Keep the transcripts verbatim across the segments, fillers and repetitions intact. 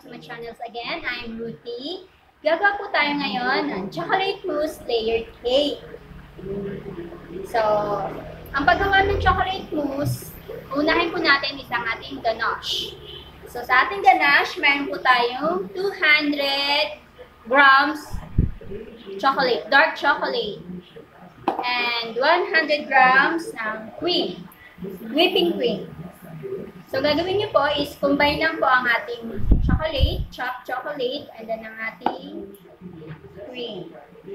to my channels again. I'm Ruthie. Gagawa po tayo ngayon ng chocolate mousse layered cake. So, ang paggawa ng chocolate mousse, unahin po natin is ang ating ganache. So, sa ating ganache, meron po tayong two hundred grams chocolate, dark chocolate, and one hundred grams ng cream, whipping cream. So, gagawin nyo po is combine lang po ang ating chocolate, chopped chocolate, and then ang ating cream.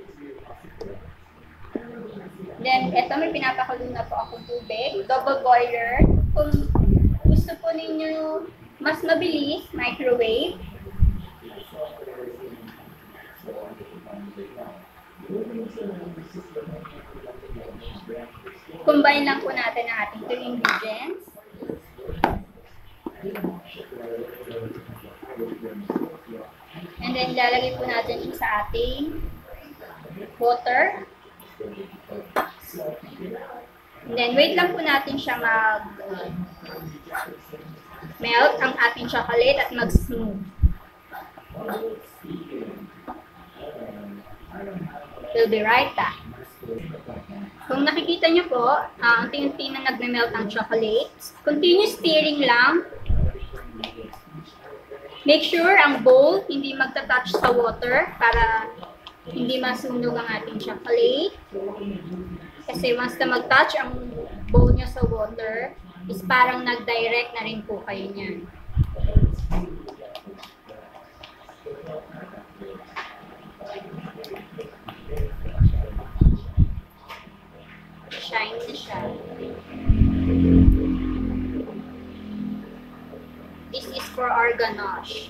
Then, eto may pinapakulo na po akong tubig, double boiler. Kung gusto po ninyo mas mabilis, microwave. Combine lang po natin ang ating two ingredients. And then, lalagay po natin siya sa ating water. And then, wait lang po natin siya mag-melt uh, ang ating chocolate at mag-smooth. We'll be right back. Kung nakikita nyo po, uh, unti-unti na nag-melt ang chocolate. Continue stirring lang. Make sure ang bowl hindi magta-touch sa water para hindi masunog ang ating chocolate. Kasi once na mag-touch ang bowl nyo sa water, is parang nag-direct na rin po kayo niyan. Shine na siya. This is for our ganache.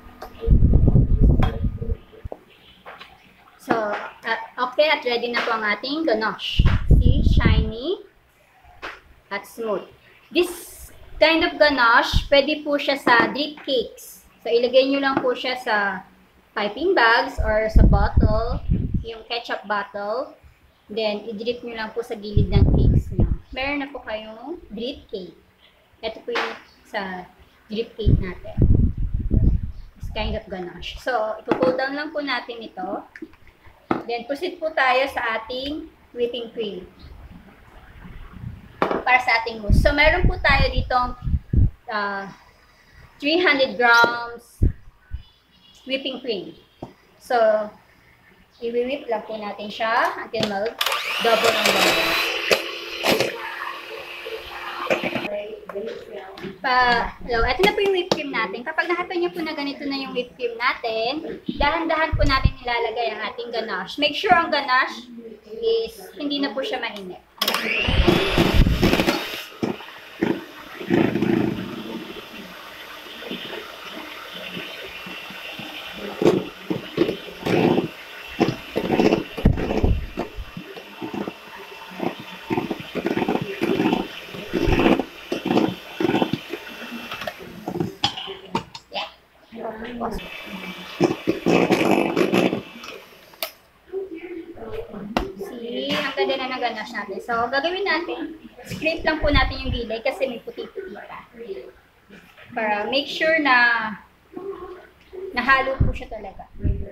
So, uh, okay, at ready na po ang ating ganache. See, shiny at smooth. This kind of ganache, pwede po siya sa drip cakes. So, ilagay nyo lang po siya sa piping bags or sa bottle, yung ketchup bottle. Then, i-drip nyo lang po sa gilid ng cakes nyo. Meron na po kayong drip cake. Ito po yung sa drip cake natin. This kind of ganache. So, ipo-cool down lang po natin ito. Then, proceed po tayo sa ating whipping cream. Para sa ating mousse. So, meron po tayo ditong uh, three hundred grams whipping cream. So, i-whip lang po natin siya until mag-double ang double. Pa, hello, ito na po yung whipped cream natin. Kapag nakita nyo po na ganito na yung whipped cream natin, dahan-dahan po natin ilalagay ang ating ganache. Make sure ang ganache is hindi na po siya mainit. See, ang ganda na ng ganache natin. So, gagawin natin, scrape lang po natin yung gilay kasi may puti-puti pa. Para make sure na nahalo po siya talaga.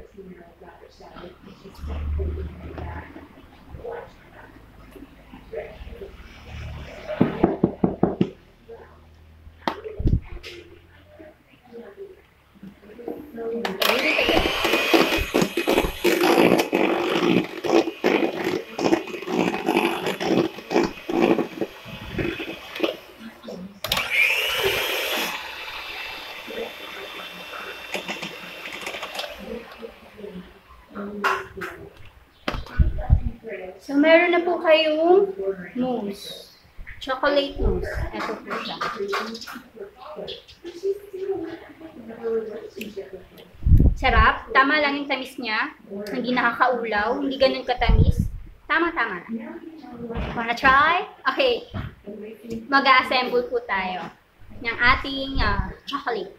So, meron na po kayong mousse. Chocolate mousse. Ito po siya. Sarap. Tama lang yung tamis niya. Hindi nakakaulaw. Hindi ganun katamis. Tama-tama na. Wanna try? Okay. Mag-assemble po tayo ng ating uh, chocolate.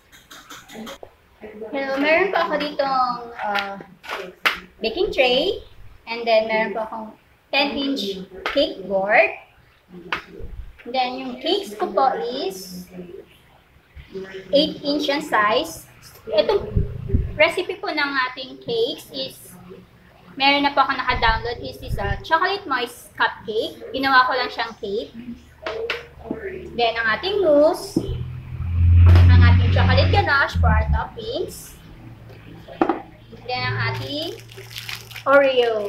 Hello, meron po ako ditong uh, baking tray. And then, meron po akong ten inch cake board. And then, yung cakes ko po is eight inch ang size. Itong recipe po ng ating cakes is, meron na po ako naka-download, is this a chocolate moist cupcake. Ginawa ko lang siyang cake. Then, ang ating mousse, ang ating chocolate ganache for our toppings. Then, ang ating Oreo.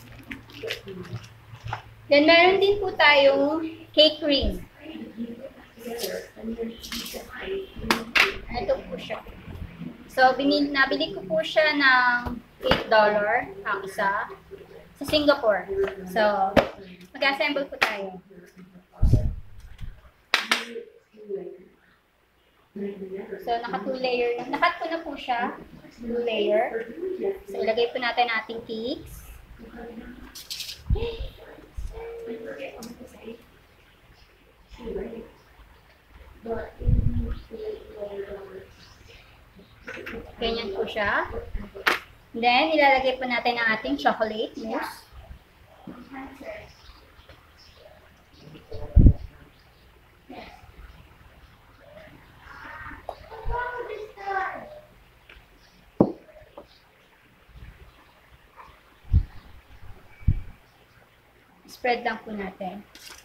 Then, meron din po tayong cake ring. Ito po siya. So, binil, nabili ko po siya ng eight dollars ang isa sa Singapore. So, mag-assemble po tayo. So, naka two layer. Nakat ko na po siya. two layer. So, ilagay po natin ating cakes. Ganyan po siya. Then, ilalagay po natin ang ating chocolate mousse. Spread lang po natin.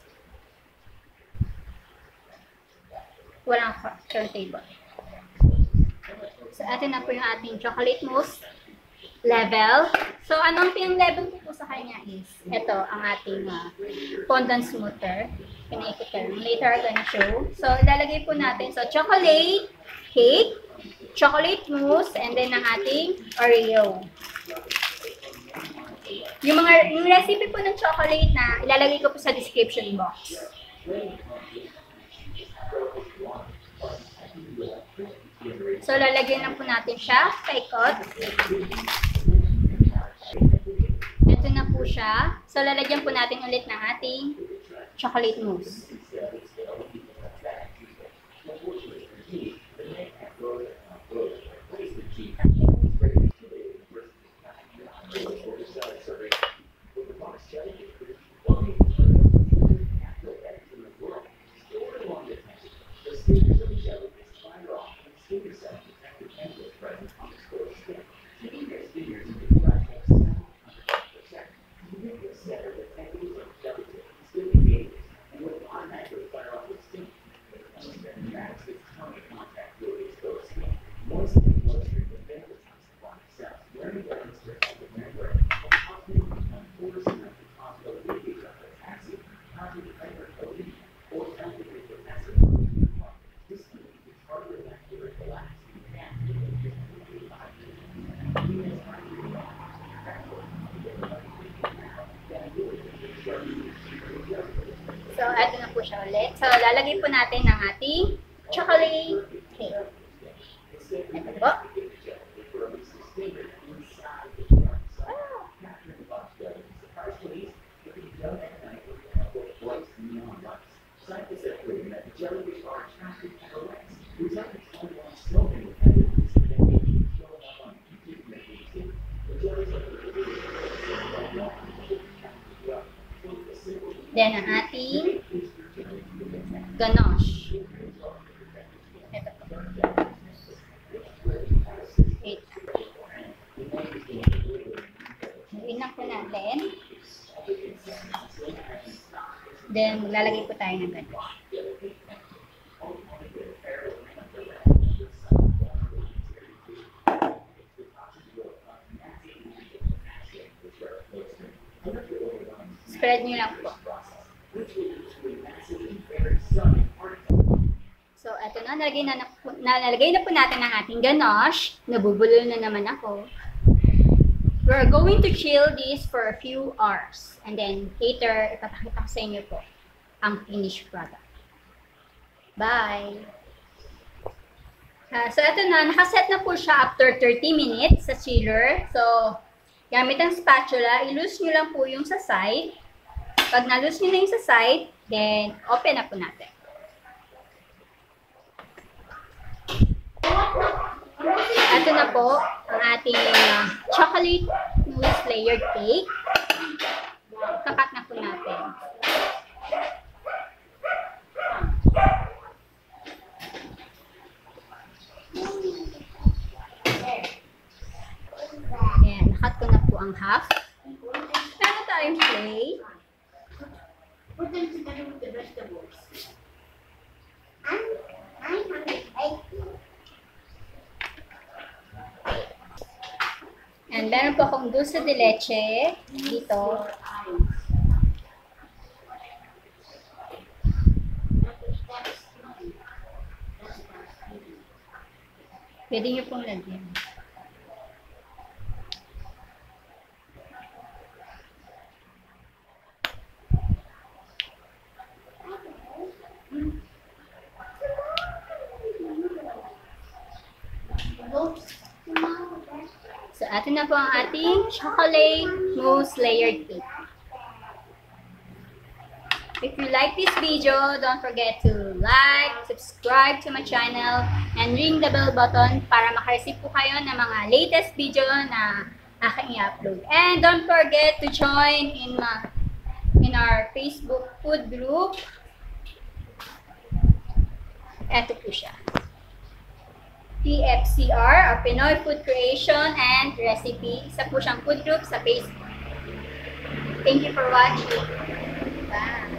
Walang turntable. So, atin na po yung ating chocolate mousse level. So, anong pinang-level ko po sa kanya is, ito, ang ating uh, fondant smoother. Pinaikot ka lang. Later, I'm gonna show. So, ilalagay po natin. So, chocolate cake, chocolate mousse, and then ang ating Oreo. Yung mga, yung recipe po ng chocolate na ilalagay ko po sa description box. So, lalagyan lang po natin siya, paikot. Ito na po siya. So, lalagyan po natin ulit ng ating chocolate mousse. So, eto na po siya ulit. So, lalagay po natin ang ating chocolate cake. Ito po. Then, ang ating ganache. Ito po. Wait. Inak po natin. Then, lalagay po tayo ng ganache. Spread nyo lang po. So, eto na. Nalagay na, na, nalagay na po natin ang ating ganache. Nabubulol na naman ako. We're going to chill this for a few hours. And then, later, ipapakita ko sa inyo po ang finished product. Bye! Uh, so, eto na. Nakaset na po siya after thirty minutes sa chiller. So, gamit ang spatula, i-loose nyo lang po yung sa side. Pag na-loose nyo na yung sa side, then open na po natin. Ito na po ang ating uh, chocolate mousse layered cake. Kakat na po natin. ng half. Meron tayong play. Put them together with the vegetables. I'm, I'm hungry. And meron po akong dulce de leche dito. Pwede niyo pong lagyan. So, atin na po ang ating chocolate mousse layered cake. If you like this video, don't forget to like, subscribe to my channel, and ring the bell button para makareceive po kayo ng mga latest video na aking i-upload. And don't forget to join in, my, in our Facebook food group. Ito po siya. P F C R, or Pinoy Food Creation and Recipe. Isa po siyang food group sa Facebook. Thank you for watching. Bye!